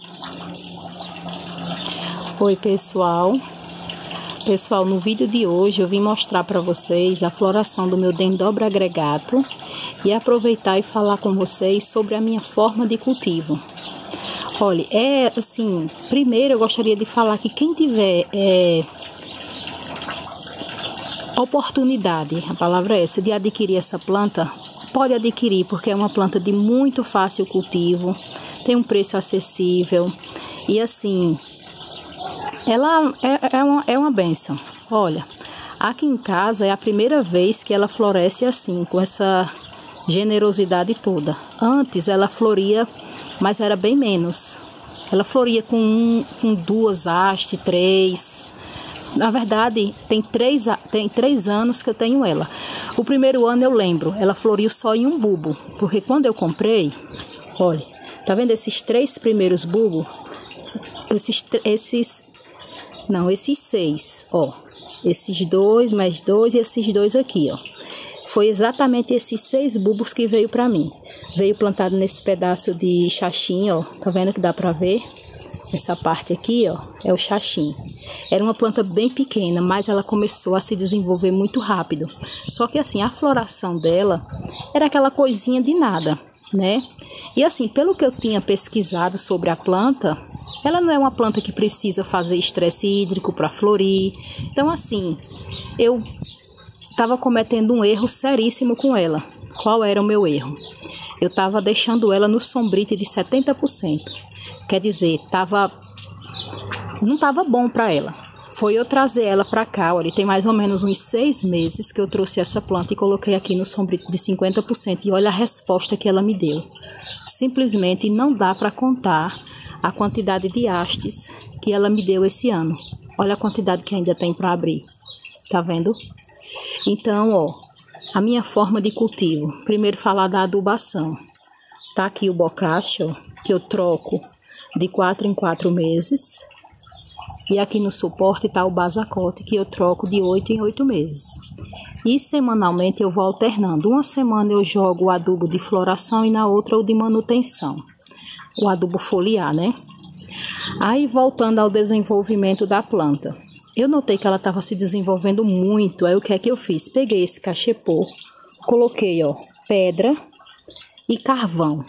Oi pessoal, no vídeo de hoje eu vim mostrar para vocês a floração do meu Dendrobium agregatum e aproveitar e falar com vocês sobre a minha forma de cultivo. Olha, primeiro eu gostaria de falar que quem tiver oportunidade, a palavra é essa, de adquirir essa planta, pode adquirir, porque é uma planta de muito fácil cultivo, tem um preço acessível e assim, ela é uma bênção. Olha, aqui em casa é a primeira vez que ela floresce assim, com essa generosidade toda. Antes ela floria, mas era bem menos. Ela floria com duas hastes, três. Na verdade, tem três anos que eu tenho ela. O primeiro ano eu lembro, ela floriu só em um bulbo, porque quando eu comprei, olha, tá vendo esses três primeiros bulbos? Esses seis, ó, esses dois, mais dois e esses dois aqui, ó. Foi exatamente esses 6 bulbos que veio pra mim. Veio plantado nesse pedaço de xaxim, ó, tá vendo que dá pra ver? Essa parte aqui, ó, é o xaxim. Era uma planta bem pequena, mas ela começou a se desenvolver muito rápido. Só que assim, a floração dela era aquela coisinha de nada, né? E assim, pelo que eu tinha pesquisado sobre a planta, ela não é uma planta que precisa fazer estresse hídrico para florir. Então assim, eu estava cometendo um erro seríssimo com ela. Qual era o meu erro? Eu estava deixando ela no sombrite de 70%. Quer dizer, não estava bom para ela. Foi eu trazer ela para cá, olha, tem mais ou menos uns 6 meses que eu trouxe essa planta e coloquei aqui no sombrite de 50%. E olha a resposta que ela me deu. Simplesmente não dá para contar a quantidade de hastes que ela me deu esse ano. Olha a quantidade que ainda tem para abrir. Tá vendo? Então, ó, a minha forma de cultivo. Primeiro falar da adubação. Tá aqui o bocache, ó, que eu troco de 4 em 4 meses. E aqui no suporte tá o basacote, que eu troco de 8 em 8 meses. E semanalmente eu vou alternando. Uma semana eu jogo o adubo de floração e na outra o de manutenção. O adubo foliar, né? Aí voltando ao desenvolvimento da planta. Eu notei que ela estava se desenvolvendo muito. Aí o que é que eu fiz? Peguei esse cachepô, coloquei, ó, pedra e carvão.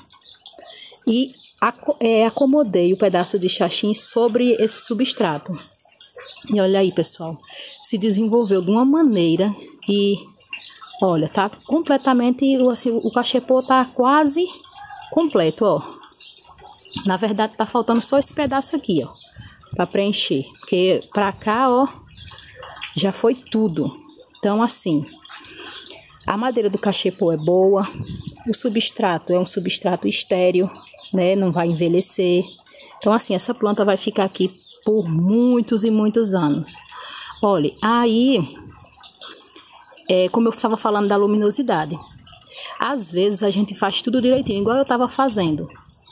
E acomodei o pedaço de xaxim sobre esse substrato. E olha aí, pessoal, se desenvolveu de uma maneira que, olha, tá completamente, assim, o cachepô tá quase completo, ó. Na verdade, tá faltando só esse pedaço aqui, ó, para preencher, porque pra cá, ó, já foi tudo. Então, assim, a madeira do cachepô é boa, o substrato é um substrato estéril, né, não vai envelhecer. Então, assim, essa planta vai ficar aqui por muitos e muitos anos. Olha, aí, como eu estava falando da luminosidade, às vezes a gente faz tudo direitinho, igual eu estava fazendo.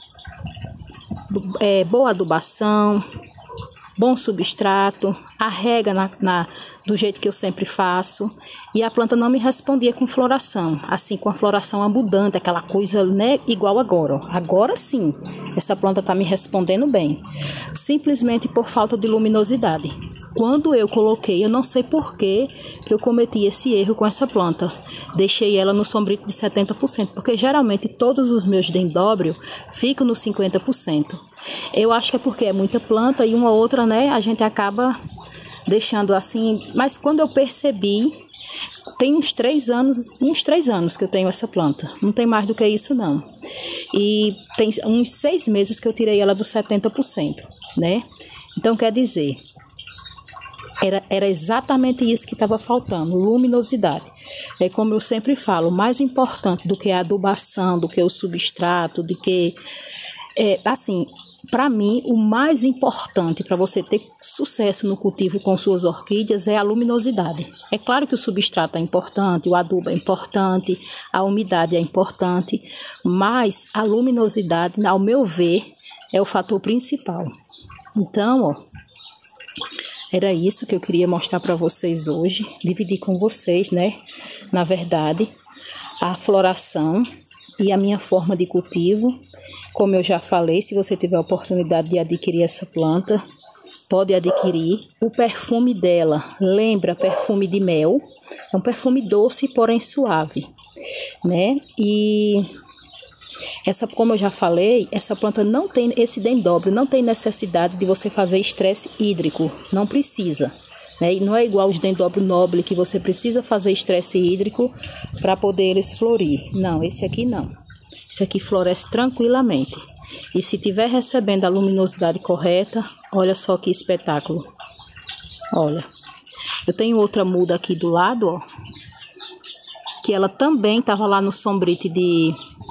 Boa adubação, bom substrato, a rega do jeito que eu sempre faço, e a planta não me respondia com floração, assim, com a floração abundante, aquela coisa, né, igual agora, ó. Agora sim, essa planta tá me respondendo bem, simplesmente por falta de luminosidade. Quando eu coloquei, eu não sei por que eu cometi esse erro com essa planta, deixei ela no sombrito de 70%, porque geralmente todos os meus dendróbios ficam no 50%. Eu acho que é porque é muita planta e uma outra, né, a gente acaba deixando assim. Mas quando eu percebi, tem uns 3 anos que eu tenho essa planta. Não tem mais do que isso, não. E tem uns 6 meses que eu tirei ela do 70%, né? Então, quer dizer, era exatamente isso que estava faltando, luminosidade. É como eu sempre falo, mais importante do que a adubação, do que o substrato, do que... assim, para mim, o mais importante para você ter sucesso no cultivo com suas orquídeas é a luminosidade. É claro que o substrato é importante, o adubo é importante, a umidade é importante, mas a luminosidade, ao meu ver, é o fator principal. Então, ó, era isso que eu queria mostrar para vocês hoje, dividir com vocês, né? Na verdade, a floração e a minha forma de cultivo. Como eu já falei, se você tiver a oportunidade de adquirir essa planta, pode adquirir. O perfume dela lembra perfume de mel. É um perfume doce, porém suave, né? E como eu já falei, essa planta não tem esse dendróbio, não tem necessidade de você fazer estresse hídrico, não precisa, né? E não é igual os dendróbio noble que você precisa fazer estresse hídrico para poder eles florir. Não, esse aqui não. Esse aqui floresce tranquilamente. E se tiver recebendo a luminosidade correta, olha só que espetáculo. Olha, eu tenho outra muda aqui do lado, ó, que ela também estava lá no sombrite de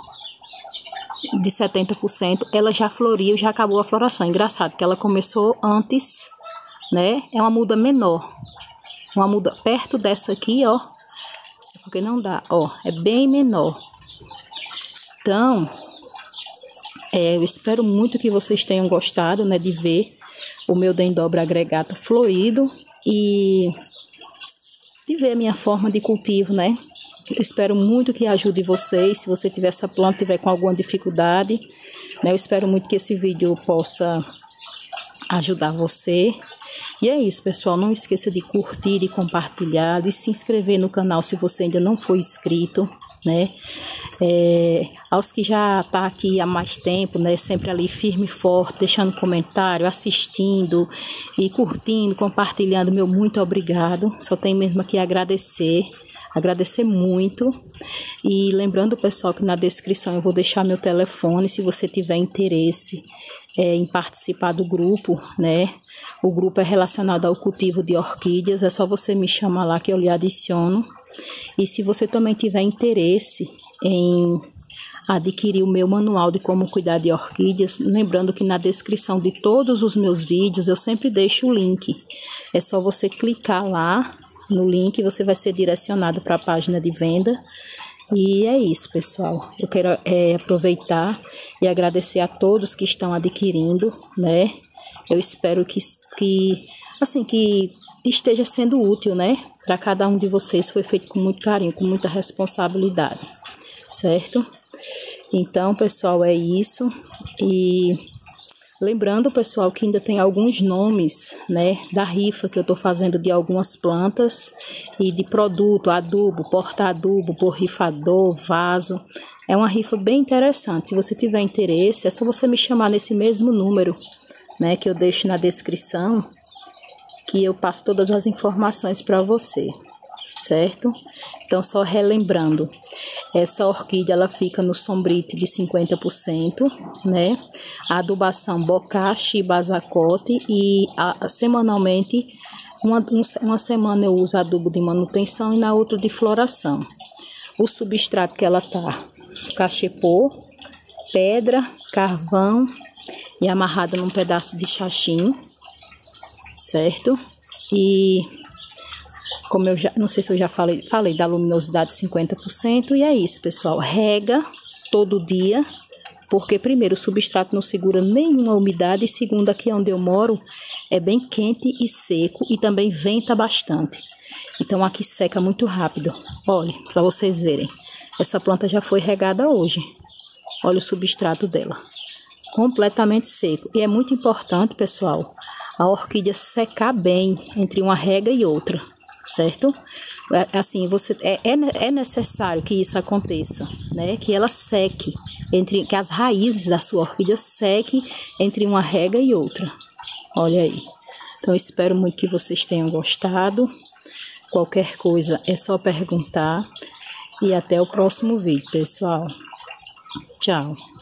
70%, ela já floriu, já acabou a floração. Engraçado que ela começou antes, né? É uma muda menor, uma muda perto dessa aqui, ó, porque não dá, ó, é bem menor. Então, eu espero muito que vocês tenham gostado, né, de ver o meu dendróbio agregata florido e de ver a minha forma de cultivo, né? Eu espero muito que ajude vocês. Se você tiver essa planta, tiver com alguma dificuldade, né, eu espero muito que esse vídeo possa ajudar você. E é isso, pessoal. Não esqueça de curtir e compartilhar, de se inscrever no canal se você ainda não for inscrito, né? Aos que já tá aqui há mais tempo, né, sempre ali firme e forte, deixando comentário, assistindo e curtindo, compartilhando, meu muito obrigado. Só tem mesmo aqui agradecer muito. E lembrando, pessoal, que na descrição eu vou deixar meu telefone, se você tiver interesse em participar do grupo, né? O grupo é relacionado ao cultivo de orquídeas, é só você me chamar lá que eu lhe adiciono. E se você também tiver interesse em adquirir o meu manual de como cuidar de orquídeas, lembrando que na descrição de todos os meus vídeos eu sempre deixo o link. É só você clicar lá no link, você vai ser direcionado para a página de venda. E é isso, pessoal. Eu quero aproveitar e agradecer a todos que estão adquirindo, né? Eu espero que esteja sendo útil, né? Para cada um de vocês. Foi feito com muito carinho, com muita responsabilidade, certo? Então, pessoal, é isso. E lembrando, pessoal, que ainda tem alguns nomes, né, da rifa que eu tô fazendo de algumas plantas e de produto, adubo, porta-adubo, borrifador, vaso. É uma rifa bem interessante. Se você tiver interesse, é só você me chamar nesse mesmo número, né, que eu deixo na descrição, que eu passo todas as informações para você, certo? Então, só relembrando, essa orquídea ela fica no sombrite de 50%, né? A adubação bocashi, basacote e semanalmente, uma semana eu uso adubo de manutenção e na outra de floração. O substrato que ela tá, cachepô, pedra, carvão e amarrada num pedaço de xaxim, certo? E como eu já, não sei se eu já falei da luminosidade 50%, e é isso, pessoal. Rega todo dia, porque primeiro o substrato não segura nenhuma umidade, e segundo, aqui onde eu moro é bem quente e seco e também venta bastante. Então aqui seca muito rápido. Olha, para vocês verem. Essa planta já foi regada hoje. Olha o substrato dela. Completamente seco. E é muito importante, pessoal, a orquídea secar bem entre uma rega e outra, certo? Assim, é necessário que isso aconteça, né? Que ela seque, que as raízes da sua orquídea sequem entre uma rega e outra. Olha aí. Então, eu espero muito que vocês tenham gostado. Qualquer coisa é só perguntar. E até o próximo vídeo, pessoal. Tchau.